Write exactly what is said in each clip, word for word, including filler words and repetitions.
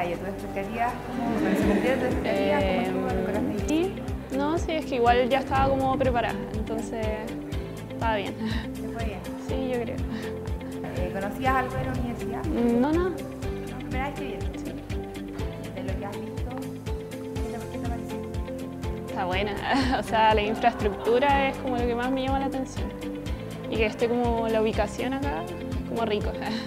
año? ¿Tus expectativas, cómo bueno, se cumplieron tus expectativas? Eh, ¿Cómo estuvo lo que has sí, no, sí, es que igual ya estaba como preparada, entonces estaba bien. ¿Te fue bien? Sí, yo creo. Eh, ¿Conocías algo de la universidad? No, no. ¿No? ¿Primera vez que vienes? Sí. De lo que has visto, ¿qué te, qué te pareció? Está buena, o sea, la infraestructura es como lo que más me llama la atención. Y que esté como la ubicación acá, como rico.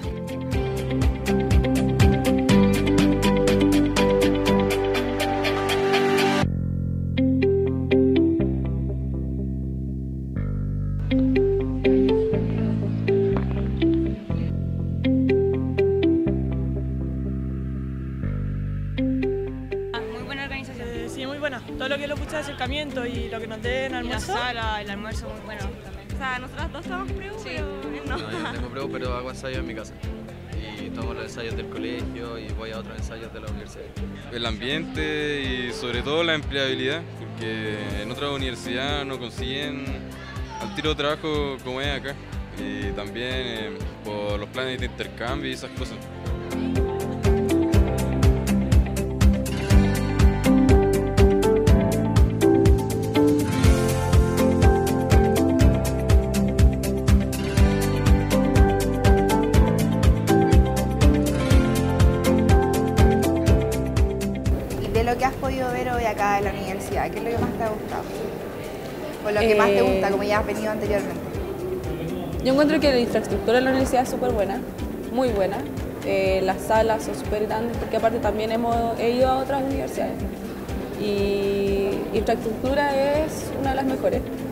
Muy buena organización. Eh, sí, muy buena. Todo lo que es lo pucha de acercamiento y lo que nos den almuerzo. La sala, el almuerzo muy bueno también. O sea, nosotras dos estamos preu, Sí. pero él no. No, yo no tengo preu, pero hago ensayos en mi casa. Y tomo los ensayos del colegio y voy a otros ensayos de la universidad. El ambiente y sobre todo la empleabilidad, porque en otra universidad no consiguen al tiro de trabajo como es acá. Y también eh, por los planes de intercambio y esas cosas. De lo que has podido ver hoy acá en la universidad, ¿qué es lo que más te ha gustado? O lo que más te Eh, gusta, como ya has venido anteriormente. Yo encuentro que la infraestructura de la universidad es súper buena, muy buena. Eh, las salas son súper grandes porque aparte también hemos he ido a otras universidades y infraestructura es una de las mejores.